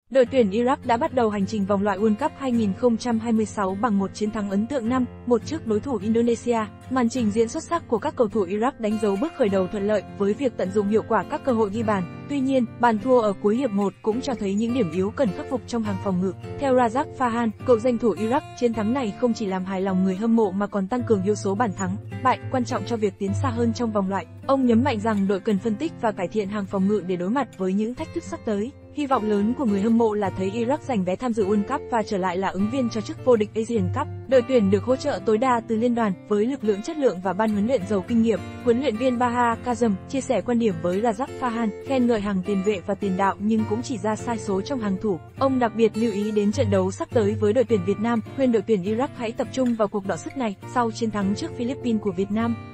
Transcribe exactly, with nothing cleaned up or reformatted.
Đội tuyển Iraq đã bắt đầu hành trình vòng loại World Cup hai nghìn không trăm hai mươi sáu bằng một chiến thắng ấn tượng năm một trước đối thủ Indonesia. Màn trình diễn xuất sắc của các cầu thủ Iraq đánh dấu bước khởi đầu thuận lợi với việc tận dụng hiệu quả các cơ hội ghi bàn. Tuy nhiên, bàn thua ở cuối hiệp một cũng cho thấy những điểm yếu cần khắc phục trong hàng phòng ngự. Theo Razak Fahan, cựu danh thủ Iraq, chiến thắng này không chỉ làm hài lòng người hâm mộ mà còn tăng cường hiệu số bàn thắng bại quan trọng cho việc tiến xa hơn trong vòng loại. Ông nhấn mạnh rằng đội cần phân tích và cải thiện hàng phòng ngự để đối mặt với những thách thức sắp tới. Hy vọng lớn của người hâm mộ là thấy Iraq giành vé tham dự World Cup và trở lại là ứng viên cho chức vô địch Asian Cup. Đội tuyển được hỗ trợ tối đa từ liên đoàn với lực lượng chất lượng và ban huấn luyện giàu kinh nghiệm. Huấn luyện viên Baha Kazem chia sẻ quan điểm với Razak Fahan, khen ngợi hàng tiền vệ và tiền đạo nhưng cũng chỉ ra sai số trong hàng thủ. Ông đặc biệt lưu ý đến trận đấu sắp tới với đội tuyển Việt Nam, khuyên đội tuyển Iraq hãy tập trung vào cuộc đọ sức này sau chiến thắng trước Philippines của Việt Nam.